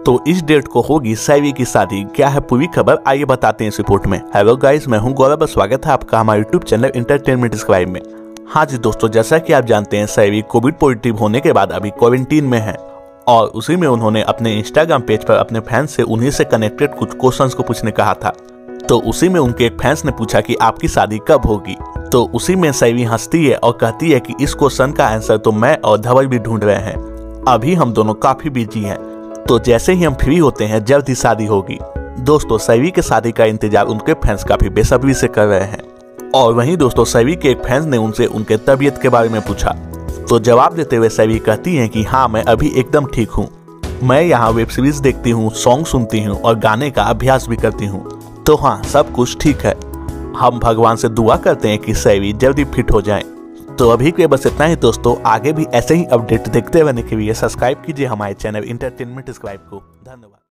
तो इस डेट को होगी सैवी की शादी। क्या है पूरी खबर, आइए बताते हैं इस रिपोर्ट में। हेलो गाइस, मैं हूं गौरव, स्वागत है आपका हमारे यूट्यूब चैनल एंटरटेनमेंट स्क्राइब में। हाँ जी दोस्तों, जैसा कि आप जानते हैं सैवी कोविड पॉजिटिव होने के बाद अभी क्वारंटीन में है और उसी में उन्होंने अपने इंस्टाग्राम पेज पर अपने फैंस से उन्हीं से कनेक्टेड कुछ क्वेश्चंस को पूछने कहा था। तो उसी में उनके एक फैंस ने पूछा कि आपकी शादी कब होगी। तो उसी में सैवी हंसती है और कहती है कि इस क्वेश्चन का आंसर तो मैं और धवल भी ढूंढ रहे हैं, अभी हम दोनों काफी बिजी हैं, तो जैसे ही हम फ्री होते हैं जल्द ही शादी होगी। दोस्तों, सैवी के शादी का इंतजार उनके फैंस काफी बेसब्री से कर रहे हैं। और वहीं दोस्तों, सैवी के एक फैंस ने उनसे उनके तबीयत के बारे में पूछा। तो जवाब देते हुए सैवी कहती हैं कि हाँ, मैं अभी एकदम ठीक हूँ, मैं यहाँ वेब सीरीज देखती हूँ, सॉन्ग सुनती हूँ और गाने का अभ्यास भी करती हूँ, तो हाँ सब कुछ ठीक है। हम भगवान से दुआ करते हैं कि सैवी जल्दी फिट हो जाएं। तो अभी के बस इतना ही दोस्तों, आगे भी ऐसे ही अपडेट देखते रहने के लिए सब्सक्राइब कीजिए हमारे चैनल एंटरटेनमेंट स्क्राइब को। धन्यवाद।